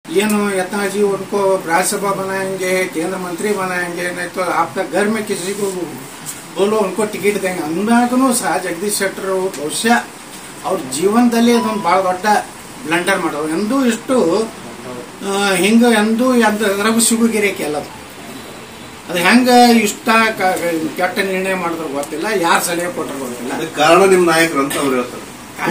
ये यत्नाल जी उनको राज्यसभा बनाएंगे, केंद्र मंत्री बनाएंगे, नहीं तो आपका घर में किसी को बोलो उनको टिकट देंगे अंदाಗೂ ಸಹ ಜಗದೀಶ್ ಶೆಟ್ಟರ್ ಬಹುಶಃ ಅವ್ರ ಜೀವನದಲ್ಲಿ ಅದೊಂದು ಬಹಳ ದೊಡ್ಡ ಬ್ಲಂಡರ್ ಮಾಡೋರು. ಎಂದೂ ಇಷ್ಟು ಹಿಂಗ ಎಂದೂ ಎದ್ರಾಗ ಸಿಗುಗಿರೇಕೆ ಎಲ್ಲದು. ಅದು ಹೆಂಗ ಇಷ್ಟ ಕೆಟ್ಟ ನಿರ್ಣಯ ಮಾಡಿದ್ರು ಗೊತ್ತಿಲ್ಲ, ಯಾರು ಸಲಹೆ ಕೊಟ್ಟರು ಗೊತ್ತಿಲ್ಲ. ಕಾರಣ ನಿಮ್ ನಾಯಕರು ಅಂತ ಅವ್ರು ಹೇಳ್ತಾರೆ.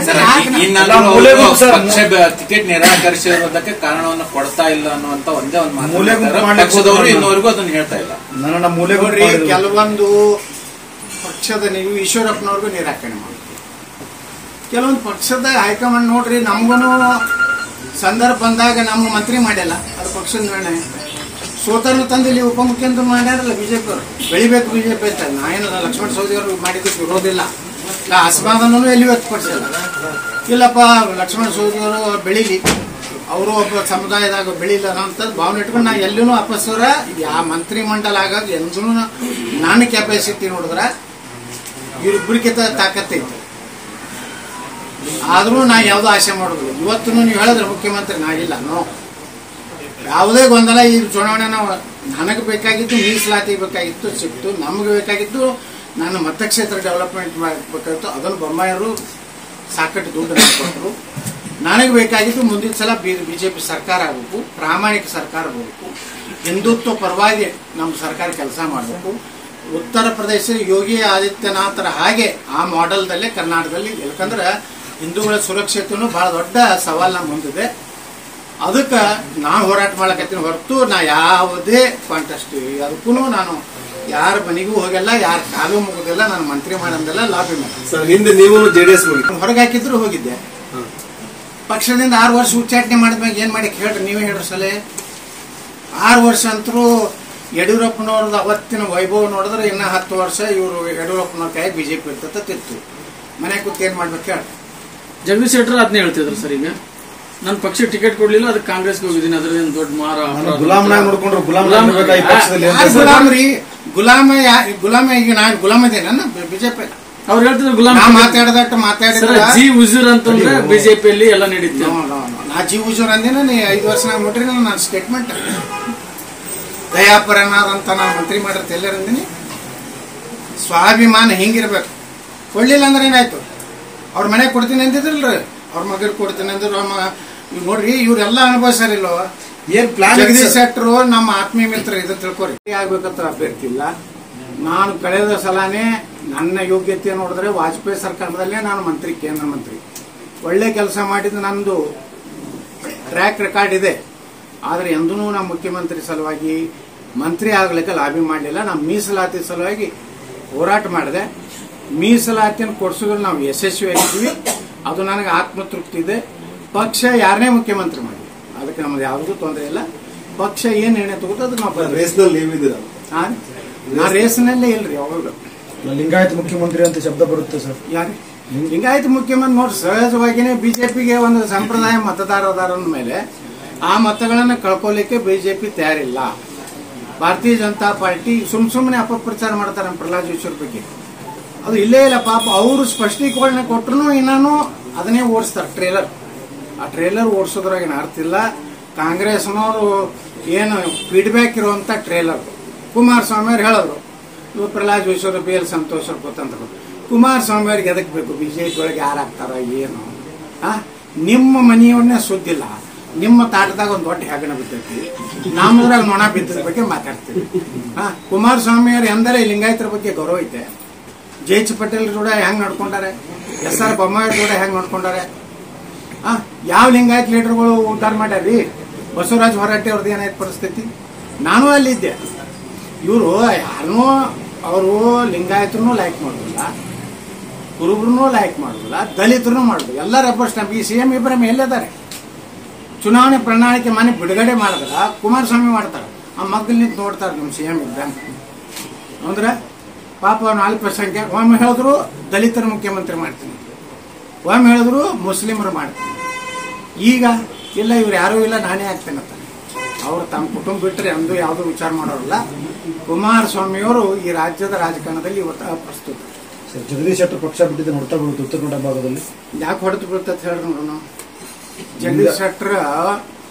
ಟಿಕೆಟ್ ನಿರಾಕರಿಸಿರೋದಕ್ಕೆ ಕಾರಣವನ್ನು ಕೊಡ್ತಾ ಇಲ್ಲ ಅನ್ನುವಂತ ಒಂದೇ ಒಂದು ಪಕ್ಷದವರು ಇನ್ನವರೆಗೂ ಅದನ್ನ ಹೇಳ್ತಾ ಇಲ್ಲ. ಕೆಲವೊಂದು ಪಕ್ಷದ ನೀವು ಈಶ್ವರಪ್ಪನವ್ರಿಗೂ ನಿರಾಕರಣೆ ಮಾಡ್ತೀವಿ. ಕೆಲವೊಂದು ಪಕ್ಷದ ಹೈಕಮಾಂಡ್ ನೋಡ್ರಿ, ನಮಗೂ ಸಂದರ್ಭ ಬಂದಾಗ ನಮ್ಮ ಮಂತ್ರಿ ಮಾಡ್ಯಲ್ಲ, ಅದು ಪಕ್ಷದ ನಿರ್ಣಯ. ಸೋತರನ್ನು ತಂದು ಇಲ್ಲಿ ಉಪಮುಖ್ಯಮಂತ್ರಿ ಮಾಡ್ಯಾರಲ್ಲ ಬಿಜೆಪಿ ಅವರು. ಬೆಳಿಬೇಕು ಬಿಜೆಪಿ ಅಂತ. ನಾಯೇನು ಲಕ್ಷ್ಮಣ ಸವದಿ ಅವರು ಮಾಡಿದ್ದಕ್ಕೆ ವಿರೋಧಿಲ್ಲ, ಅಸಮಾಧಾನೂ ಎಲ್ಲಿ ವ್ಯಕ್ತಪಡಿಸಿಲ್ಲ. ಇಲ್ಲಪ್ಪ ಲಕ್ಷ್ಮಣ ಸವದಿ ಅವರು ಬೆಳೀಲಿ, ಅವರು ಒಬ್ಬ ಸಮುದಾಯದಾಗ ಬೆಳೀಲ್ಲ ಅನ್ನೋಂಥದ್ದು ಭಾವನೆ ಇಟ್ಕೊಂಡು ನಾ ಎಲ್ಲೂ ಅಪಸ್ವರ ಯಾವ ಮಂತ್ರಿ ಮಂಡಲ ಆಗಾಗ ಎಂದೂ ನನ್ನ ಕೆಪಾಸಿಟಿ ನೋಡಿದ್ರೆ ಇವರಿಬ್ಬರಿಗಿಂತ ತಾಕತ್ತೈತೆ. ಆದ್ರೂ ನಾ ಯಾವುದೋ ಆಸೆ ಮಾಡೋದಿಲ್ಲ. ಇವತ್ತು ನೀವು ಹೇಳಿದ್ರೆ ಮುಖ್ಯಮಂತ್ರಿ ನಾ ಇಲ್ಲ, ನೋ ಯಾವುದೇ ಗೊಂದಲ. ಈ ಚುನಾವಣೆ ನಾವು ನನಗೆ ಬೇಕಾಗಿತ್ತು ಮೀಸಲಾತಿ ಬೇಕಾಗಿತ್ತು, ಸಿಕ್ತು. ನಮಗೆ ಬೇಕಾಗಿತ್ತು ನಾನು ಮತಕ್ಷೇತ್ರ ಡೆವಲಪ್ಮೆಂಟ್ ಮಾಡಬೇಕಾಗಿತ್ತು, ಅದನ್ನು ಬೊಮ್ಮಾಯರು ಸಾಕಷ್ಟು ದುಡ್ಡು ಕೊಟ್ಟರು. ನನಗೆ ಬೇಕಾಗಿತ್ತು ಮುಂದಿನ ಸಲ ಬಿಜೆಪಿ ಸರ್ಕಾರ ಆಗಬೇಕು, ಪ್ರಾಮಾಣಿಕ ಸರ್ಕಾರ ಆಗಬೇಕು, ಹಿಂದುತ್ವ ಪರವಾಗಿ ನಮ್ಮ ಸರ್ಕಾರ ಕೆಲಸ ಮಾಡಬೇಕು. ಉತ್ತರ ಪ್ರದೇಶ ಯೋಗಿ ಆದಿತ್ಯನಾಥರ ಹಾಗೆ ಆ ಮಾಡೆಲ್ದಲ್ಲೇ ಕರ್ನಾಟಕದಲ್ಲಿ, ಯಾಕಂದ್ರೆ ಹಿಂದೂಗಳ ಸುರಕ್ಷತೆಯೂ ಬಹಳ ದೊಡ್ಡ ಸವಾಲ್ ನಮ್ಮ ಮುಂದಿದೆ. ಅದಕ್ಕೆ ನಾನು ಹೋರಾಟ ಮಾಡಕತ್ತೀನಿ ಹೊರತು ನಾ ಯಾವುದೇ ಕಾಂಟೆಸ್ಟ್ ಅದಕ್ಕೂ ನಾನು ಯಾರ ಮನೆಗೂ ಹೋಗಲ್ಲ, ಯಾರ ಕಾಲು ಮುಗೋದಿಲ್ಲ. ನಾನು ಮಂತ್ರಿ ಮಾಡಂದೆಲ್ಲ ಲಾಬಿ ಮಾಡಿ ಹಿಂದೆ ನೀವು ಜೆಡಿಎಸ್ ಹೊರಗೆ ಹಾಕಿದ್ರು ಹೋಗಿದ್ದೆ. ಪಕ್ಷದಿಂದ 6 ವರ್ಷ ಉಚ್ಚಾಟನೆ ಮಾಡಿದ್ಮ್ಯಾಗ ಏನ್ ಮಾಡಿ ಹೇಳ್ರಿ, ನೀವೇ ಹೇಳ್ರಿ ಸಲಹೆ. 6 ವರ್ಷ ಅಂತರೂ ಯಡಿಯೂರಪ್ಪನವ್ರದ್ದು ಅವತ್ತಿನ ವೈಭವ ನೋಡಿದ್ರೆ ಇನ್ನ 10 ವರ್ಷ ಇವರು ಯಡಿಯೂರಪ್ಪನವ್ರ ಕೈ ಬಿಜೆಪಿ ಇರ್ತತಿತ್ತು. ಮನೆ ಕೂತ್ ಏನ್ ಮಾಡ್ಬೇಕು ಹೇಳಿ. ಜಗದೀಶ್ ಶೆಟ್ಟರ್ ಅದನ್ನೇ ಹೇಳ್ತಿದ್ರು ಸರ್. ಈಗ ನನ್ನ ಪಕ್ಷ ಟಿಕೆಟ್ ಕೊಡ್ಲಿಲ್ಲ, ಅದಕ್ಕೆ ಕಾಂಗ್ರೆಸ್ಗೆ ಹೋಗಿದ್ದೀನಿ, ಅದ್ರದೇನು ದೊಡ್ಡ ಗುಲಾಮ್ರಿ ಗುಲಾಮ. ಈಗ ನಾನು ಗುಲಾಮ ಇದೇನ ಬಿಜೆಪಿ? ಅವ್ರು ಹೇಳ್ತಿದ್ರು ಗುಲಾಮ ಮಾತಾಡದಟ್ಟು ಮಾತಾಡಿದ್ರೆ ಜಿ ಹುಜೂರ್ ಅಂತಂದ್ರೆ ಬಿಜೆಪಿಯಲ್ಲಿ ಎಲ್ಲ ನಡೀತು. ನಾ ಜಿ ಹುಜೂರ್ ಅಂದಿನ 5 ವರ್ಷ ನೋಡ್ರಿ ನನ್ನ ಸ್ಟೇಟ್ಮೆಂಟ್. ದಯಾಪರನಾದಂತ ನಾನು ಮಂತ್ರಿ ಮಾಡಿರ್ತ ಎಲ್ಲರಂದಿನಿ. ಸ್ವಾಭಿಮಾನ ಹಿಂಗಿರ್ಬೇಕು. ಕೊಡ್ಲಿಲ್ಲ ಅಂದ್ರೆ ಏನಾಯ್ತು? ಅವ್ರ ಮನೆಗೆ ಕೊಡ್ತೀನಿ ಅಂದಿದ್ರಲ್ರಿ, ಅವ್ರ ಮಗರ್ ಕೊಡ್ತೀನಿ ಅಂದ್ರು. ನೋಡ್ರಿ ಇವ್ರೆಲ್ಲ ಅನುಭವಿಸಾರಿಲ್ಲೋ. ಏನ್ ಪ್ಲಾನ್? ಜಗದೀಶ್ ಶೆಟ್ಟರು ನಮ್ಮ ಆತ್ಮೀಯ ಮಿತ್ರ, ಇದು ತಿಳ್ಕೊರಿ. ಆಗ್ಬೇಕಂತ ಅಭ್ಯರ್ಥಿ ಇಲ್ಲ. ನಾನು ಕಳೆದ ಸಲಾನೇ ನನ್ನ ಯೋಗ್ಯತೆ ನೋಡಿದ್ರೆ ವಾಜಪೇಯಿ ಸರ್ಕಾರದಲ್ಲೇ ನಾನು ಮಂತ್ರಿ, ಕೇಂದ್ರ ಮಂತ್ರಿ, ಒಳ್ಳೆ ಕೆಲಸ ಮಾಡಿದ್ದು ನಂದು ಟ್ರ್ಯಾಕ್ ರೆಕಾರ್ಡ್ ಇದೆ. ಆದರೆ ಎಂದೂ ನಮ್ಮ ಮುಖ್ಯಮಂತ್ರಿ ಸಲುವಾಗಿ ಮಂತ್ರಿ ಆಗ್ಲಿಕ್ಕೆ ಲಾಬಿ ಮಾಡಲಿಲ್ಲ. ನಾವು ಮೀಸಲಾತಿ ಸಲುವಾಗಿ ಹೋರಾಟ ಮಾಡಿದೆ. ಮೀಸಲಾತಿಯನ್ನು ಕೊಡಿಸೋದ್ರಲ್ಲಿ ನಾವು ಯಶಸ್ವಿಯಾಗಿದ್ದೀವಿ. ಅದು ನನಗೆ ಆತ್ಮತೃಪ್ತಿ ಇದೆ. ಪಕ್ಷ ಯಾರನ್ನೇ ಮುಖ್ಯಮಂತ್ರಿ ಮಾಡಿ ಅದಕ್ಕೆ ನಮ್ದು ಯಾವುದೂ ತೊಂದರೆ ಇಲ್ಲ. ಪಕ್ಷ ಏನ್ ನಿರ್ಣಯ ತಗೋದು ಅದು ನಾವು ನಾ ರೇಸ್ನಲ್ಲೇ ಇಲ್ರಿ. ಯಾವಾಗ ಲಿಂಗಾಯತ್ ಮುಖ್ಯಮಂತ್ರಿ ಅಂತ ಶಬ್ದ ಬರುತ್ತೆ ಸರ್. ಯಾರು ಲಿಂಗಾಯತ್ ಮುಖ್ಯಮಂತ್ರಿ ನೋಡಿ, ಸಹಜವಾಗಿನೇ ಬಿಜೆಪಿಗೆ ಒಂದು ಸಂಪ್ರದಾಯ ಮತದಾರರ ಮೇಲೆ ಆ ಮತಗಳನ್ನು ಕಳ್ಕೊಳ್ಳಿಕ್ಕೆ ಬಿಜೆಪಿ ತಯಾರಿಲ್ಲ. ಭಾರತೀಯ ಜನತಾ ಪಾರ್ಟಿ ಸುಮ್ಮನೆ ಅಪಪ್ರಚಾರ ಮಾಡ್ತಾರೆ ನಮ್ಮ ಪ್ರಹ್ಲಾದ್ ಜೋಶಿ ಬಗ್ಗೆ. ಅದು ಇಲ್ಲೇ ಇಲ್ಲ ಪಾಪ. ಅವರು ಸ್ಪಷ್ಟೀಕರಣ ಕೊಟ್ಟರು ಇನ್ನೂ ಅದನ್ನೇ ಓಡಿಸ್ತಾರೆ ಟ್ರೇಲರ್. ಆ ಟ್ರೇಲರ್ ಓಡಿಸೋದ್ರಾಗ ಏನು ಅರ್ಥ ಇಲ್ಲ. ಕಾಂಗ್ರೆಸ್ನವರು ಏನು ಫೀಡ್ಬ್ಯಾಕ್ ಇರುವಂತ ಟ್ರೇಲರ್. ಕುಮಾರಸ್ವಾಮಿ ಅವ್ರು ಹೇಳಿದ್ರು, ಇವರು ಪ್ರಹ್ಲಾದ್ ಜೋಶಿ ಅವರು ಬಿ ಎಲ್ ಸಂತೋಷ್ ಅವ್ರು ಗೊತ್ತಂತ. ಕುಮಾರಸ್ವಾಮಿ ಅವ್ರಿಗೆ ಎದಕ್ ಬೇಕು? ಬಿಜೆಪಿ ಒಳಗೆ ಯಾರಾಗ್ತಾರ ಏನು? ನಿಮ್ಮ ಮನೆಯವ್ರನ್ನೇ ಸುದ್ದಿಲ್ಲ, ನಿಮ್ಮ ತಾಟದಾಗ ಒಂದು ದೊಡ್ಡ ಹೆಗಣ ಬಿದ್ದೈತಿ, ನಮ್ಮದ್ರಾಗ ನೊಣ ಬಿದ್ದದ ಬಗ್ಗೆ ಮಾತಾಡ್ತೀವಿ. ಕುಮಾರಸ್ವಾಮಿ ಅವ್ರು ಎಂದರೆ ಲಿಂಗಾಯತರ ಬಗ್ಗೆ ಗೌರವ ಐತೆ. ಜೆ.ಎಚ್. ಪಟೇಲ್ ಕೂಡ ಹೆಂಗ್ ನಡ್ಕೊಂಡಾರೆ, ಎಸ್.ಆರ್. ಬೊಮ್ಮಾಯಿ ಕೂಡ ಹೆಂಗ್ ನಡ್ಕೊಂಡಾರೆ. ಯಾವ ಲಿಂಗಾಯತ್ ಲೀಡರ್ಗಳು ಉದ್ಧಾರ ಮಾಡ್ಯಾರಿ? ಬಸವರಾಜ ಹೊರಟ್ಟಿ ಅವ್ರದ್ದು ಏನಾಯ್ತು ಪರಿಸ್ಥಿತಿ? ನಾನು ಅಲ್ಲಿದ್ದೆ. ಇವರು ಯಾರನ್ನೂ ಅವರು ಲಿಂಗಾಯತರನ್ನೂ ಲೈಕ್ ಮಾಡೋದಿಲ್ಲ, ಕುರುಬ್ರನ್ನೂ ಲೈಕ್ ಮಾಡೋದಿಲ್ಲ, ದಲಿತರನ್ನೂ ಮಾಡೋದು. ಎಲ್ಲ ರಬ್ಬರ್ ಸ್ಟಾಂಪ್. ಈ ಸಿಎಂ ಇಬ್ರಾಹಿಂ ಎಲ್ಲದಾರೆ? ಚುನಾವಣೆ ಪ್ರಣಾಳಿಕೆ ಮನೆ ಬಿಡುಗಡೆ ಮಾಡಿದ್ರ ಕುಮಾರಸ್ವಾಮಿ ಮಾಡ್ತಾರೆ. ಆ ಮಗ್ಗಲ್ ನಿಂತು ನೋಡ್ತಾರೆ ನಮ್ಮ ಸಿಎಂ ಇಬ್ರಾಹಿಂ ಅಂದ್ರೆ ಪಾಪ ಅವ್ನು ಅಲ್ಪಸಂಖ್ಯಾತ. ಒಮ್ಮೆ ಹೇಳಿದ್ರು ದಲಿತರ ಮುಖ್ಯಮಂತ್ರಿ ಮಾಡ್ತೀನಿ, ಒಮ್ಮೆ ಹೇಳಿದ್ರು ಮುಸ್ಲಿಮರು ಮಾಡ್ತೀನಿ. ಈಗ ಇಲ್ಲ, ಇವ್ರು ಯಾರೂ ಇಲ್ಲ, ನಾನೇ ಆಗ್ತೇನೆ ಅಂತ. ಅವ್ರು ತಮ್ಮ ಕುಟುಂಬ ಬಿಟ್ಟರೆ ಅಂದು ಯಾವುದೂ ವಿಚಾರ ಮಾಡೋರಲ್ಲ. ಕುಮಾರಸ್ವಾಮಿಯವರು ಈ ರಾಜ್ಯದ ರಾಜಕಾರಣದಲ್ಲಿ ಇವತ್ತು ಅಪ್ರಸ್ತುತ. ಜಗದೀಶ್ ಶೆಟ್ಟರ್ ಪಕ್ಷ ಬಿಟ್ಟಿದ್ದು ನೋಡ್ತಾ ಬರುತ್ತೆ ಉತ್ತರ ಕನ್ನಡ ಭಾಗದಲ್ಲಿ. ಯಾಕೆ ಹೊಡೆದು ಬೀಳ್ತದೆ ಹೇಳ್ರಿ ನೋಡೋಣ. ಜಗದೀಶ್ ಶೆಟ್ಟರ್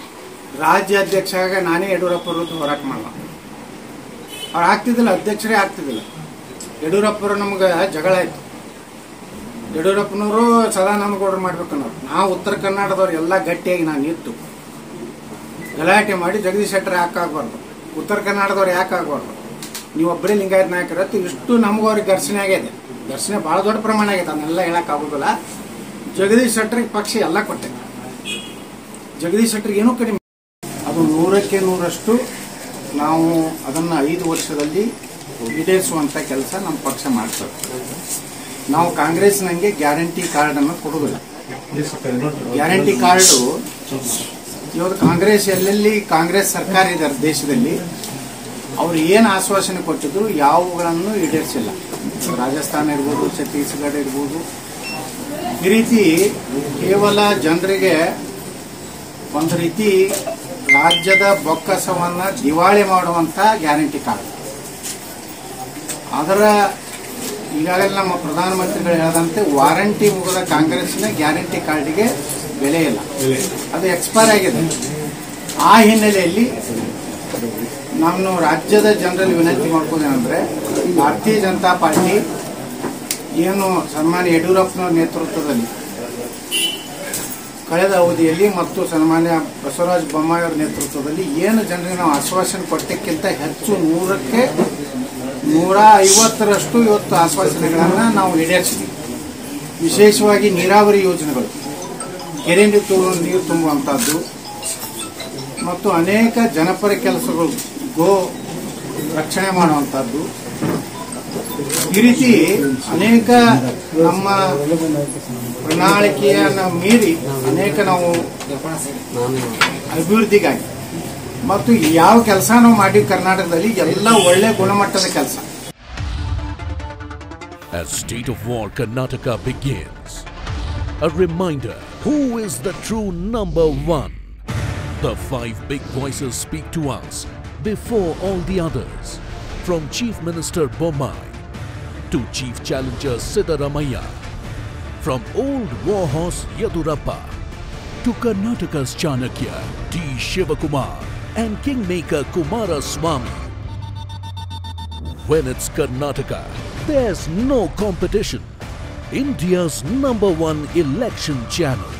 ರಾಜ್ಯ ಅಧ್ಯಕ್ಷ ಆಗ ನಾನೇ ಯಡಿಯೂರಪ್ಪ ವಿರುದ್ಧ ಹೋರಾಟ ಮಾಡೋಣ. ಅವ್ರು ಆಗ್ತಿದ್ದಿಲ್ಲ, ಅಧ್ಯಕ್ಷರೇ ಆಗ್ತಿದ್ದಿಲ್ಲ. ಯಡಿಯೂರಪ್ಪರು ನಮ್ಗೆ ಜಗಳ ಆಯ್ತು. ಯಡಿಯೂರಪ್ಪನವರು ಸದಾನಂದಗೌಡರು ಮಾಡ್ಬೇಕನ್ನೋರು. ನಾವು ಉತ್ತರ ಕನ್ನಡದವ್ರು ಎಲ್ಲ ಗಟ್ಟಿಯಾಗಿ ನಾನು ನಿಂತು ಗಲಾಟೆ ಮಾಡಿ ಜಗದೀಶ್ ಶೆಟ್ಟರ್ ಯಾಕೆ ಆಗ್ಬಾರ್ದು, ಉತ್ತರ ಕನ್ನಡದವ್ರು ಯಾಕೆ ಆಗ್ಬಾರ್ದು, ನೀವು ಒಬ್ಬರೇ ಲಿಂಗಾಯತ್ ನಾಯಕರತ್ತು. ಇಷ್ಟು ನಮಗೂ ಅವ್ರಿಗೆ ಘರ್ಷಣೆ ಆಗಿದೆ. ಘರ್ಷಣೆ ಭಾಳ ದೊಡ್ಡ ಪ್ರಮಾಣ ಆಗೈತೆ, ಅದನ್ನೆಲ್ಲ ಹೇಳಕ್ ಆಗೋದಿಲ್ಲ. ಜಗದೀಶ್ ಶೆಟ್ಟರ್ಗೆ ಪಕ್ಷ ಎಲ್ಲ ಕೊಟ್ಟೆ. ಜಗದೀಶ್ ಶೆಟ್ಟರ್ಗೆ ಏನೂ ಕಡಿಮೆ. ಅದು 100ಕ್ಕೆ 100ರಷ್ಟು ನಾವು ಅದನ್ನು 5 ವರ್ಷದಲ್ಲಿ ಈಡೇರಿಸುವಂಥ ಕೆಲಸ ನಮ್ಮ ಪಕ್ಷ ಮಾಡ್ತದೆ. ನಾವು ಕಾಂಗ್ರೆಸ್ನಂಗೆ ಗ್ಯಾರಂಟಿ ಕಾರ್ಡನ್ನು ಕೊಡುವುದಿಲ್ಲ. ಗ್ಯಾರಂಟಿ ಕಾರ್ಡು ಇವತ್ತು ಕಾಂಗ್ರೆಸ್ ಎಲ್ಲೆಲ್ಲಿ ಕಾಂಗ್ರೆಸ್ ಸರ್ಕಾರ ಇದೆ ದೇಶದಲ್ಲಿ ಅವರು ಏನು ಆಶ್ವಾಸನೆ ಕೊಟ್ಟಿದ್ರು ಯಾವುಗಳನ್ನು ಈಡೇರಿಸಿಲ್ಲ. ರಾಜಸ್ಥಾನ ಇರ್ಬೋದು, ಛತ್ತೀಸ್ಗಢ ಇರ್ಬೋದು. ಈ ರೀತಿ ಕೇವಲ ಜನರಿಗೆ ಒಂದು ರೀತಿ ರಾಜ್ಯದ ಬೊಕ್ಕಸವನ್ನು ದಿವಾಳಿ ಮಾಡುವಂಥ ಗ್ಯಾರಂಟಿ ಕಾರ್ಡ್. ಅದರ ಈಗಾಗಲೇ ನಮ್ಮ ಪ್ರಧಾನಮಂತ್ರಿಗಳು ಹೇಳಿದಂತೆ ವಾರಂಟಿ ಮುಗಿದ ಕಾಂಗ್ರೆಸ್ನ ಗ್ಯಾರಂಟಿ ಕಾರ್ಡಿಗೆ ಬೆಲೆ ಇಲ್ಲ, ಅದು ಎಕ್ಸ್ಪೈರ್ ಆಗಿದೆ. ಆ ಹಿನ್ನೆಲೆಯಲ್ಲಿ ನಾನು ರಾಜ್ಯದ ಜನರಲ್ಲಿ ವಿನಂತಿ ಮಾಡ್ಕೋದೇನೆಂದ್ರೆ, ಭಾರತೀಯ ಜನತಾ ಪಾರ್ಟಿ ಏನು ಸನ್ಮಾನ್ಯ ಯಡಿಯೂರಪ್ಪನವರ ನೇತೃತ್ವದಲ್ಲಿ ಕಳೆದ ಅವಧಿಯಲ್ಲಿ ಮತ್ತು ಸನ್ಮಾನ್ಯ ಬಸವರಾಜ ಬೊಮ್ಮಾಯಿ ಅವರ ನೇತೃತ್ವದಲ್ಲಿ ಏನು ಜನರಿಗೆ ನಾವು ಆಶ್ವಾಸನೆ ಕೊಟ್ಟಕ್ಕಿಂತ ಹೆಚ್ಚು 100ಕ್ಕೆ 150ರಷ್ಟು ಇವತ್ತು ಆಶ್ವಾಸನೆಗಳನ್ನು ನಾವು ಈಡೇರಿಸಿದ್ದೀವಿ. ವಿಶೇಷವಾಗಿ ನೀರಾವರಿ ಯೋಜನೆಗಳು, ಕೆರೆ ನೀರು ತುಂಬುವಂಥದ್ದು ಮತ್ತು ಅನೇಕ ಜನಪರ ಕೆಲಸಗಳು, ಗೋ ರಕ್ಷಣೆ ಮಾಡುವಂಥದ್ದು, ಈ ರೀತಿ ಅನೇಕ ನಮ್ಮ ಪ್ರಣಾಳಿಕೆಯನ್ನು ಮೀರಿ ಅನೇಕ ನಾವು ಅಭಿವೃದ್ಧಿಗಾಗಿ ಮತ್ತು ಯಾವ ಕೆಲಸ ನಾವು ಮಾಡಿ ಕರ್ನಾಟಕದಲ್ಲಿ ಎಲ್ಲ ಒಳ್ಳೆ ಗುಣಮಟ್ಟದ ಕೆಲಸ. As state of war Karnataka begins, a reminder who is the true number one. The 5 big voices speak to us before all the others, from Chief Minister Bommai to Chief Challenger Siddaramaiah, from old warhorse Yadurappa to Karnataka's Chanakya T. Shivakumar and Kingmaker Kumaraswamy. When it's Karnataka, there's no competition. India's #1 election channel.